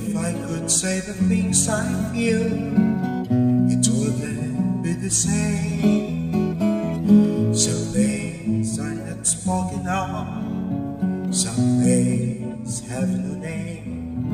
If I could say the things I feel, it wouldn't be the same. Some days are not spoken of, some days have no name.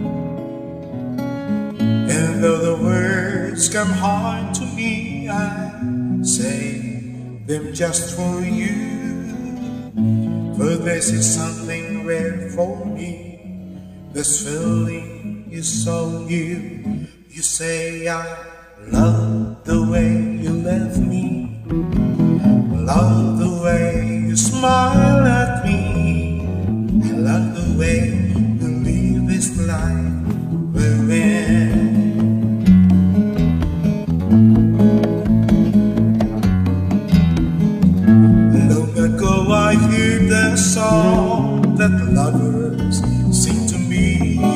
And though the words come hard to me, I say them just for you. For this is something rare for me. This feeling is so new. You say I love the way you left me, love the way you smile at me, I love the way you live this life we're in. Long ago I heard the song that lovers sing to me,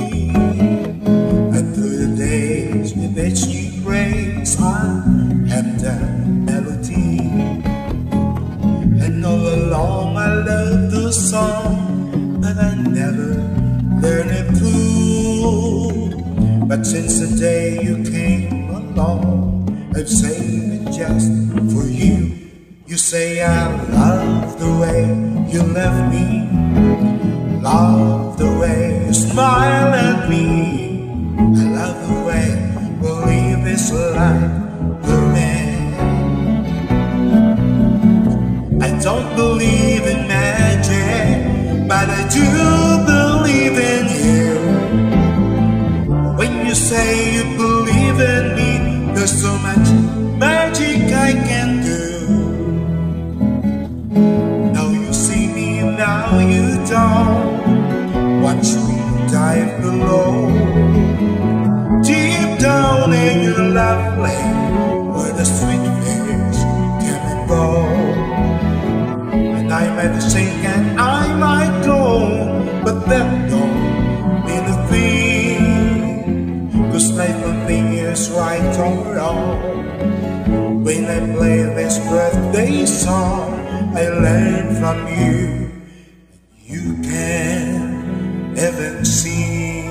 and through the days with each new praise I have that melody. And all along I loved the song, but I never learned it through. But since the day you came along, I've saved it just for you. You say I love the way you left me, love the way you smile at me, I love the way we'll live this life we're in. I don't believe in magic, but I do believe in you. When you say you believe in me, there's so much magic I can do. Now you see me, now you don't. Watch me dive below, deep down in your love lane, where the sweet fish come and go. And I might sink and I might go, but that don't mean a thing, 'cause life nothing is right or wrong. When I play this birthday song, I learn from you. You can even see